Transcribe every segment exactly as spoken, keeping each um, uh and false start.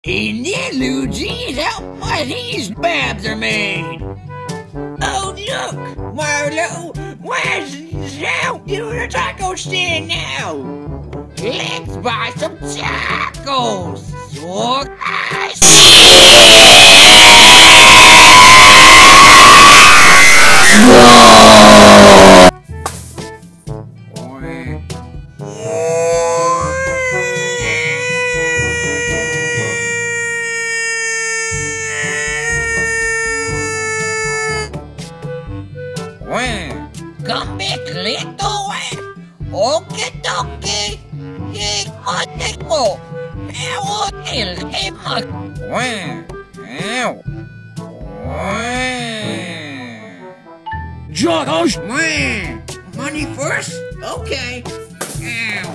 In there, Luigi, how why these babs are made. Oh, look, Marlo, where's out doing a taco stand now? Let's buy some tacos. So guys. Come back, little one. Okie dokie. Hey, what the hell? How will him? Wow. Josh! Money first? Okay. Ow.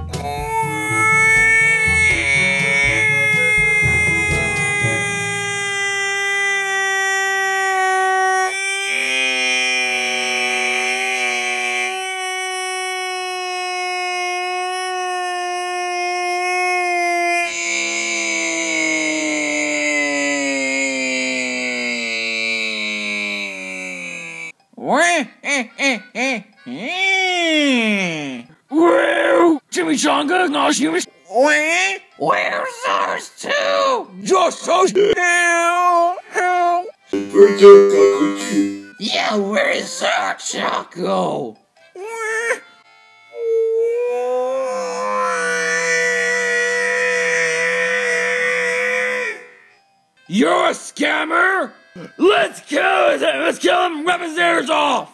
Well, Chimichanga, no Jimmy. Where? Where's ours too? Just us. Hell, hell. Where's our taco too? Yeah, where is our taco? You're a scammer? Let's kill him! Let's kill him! Rip his ears off!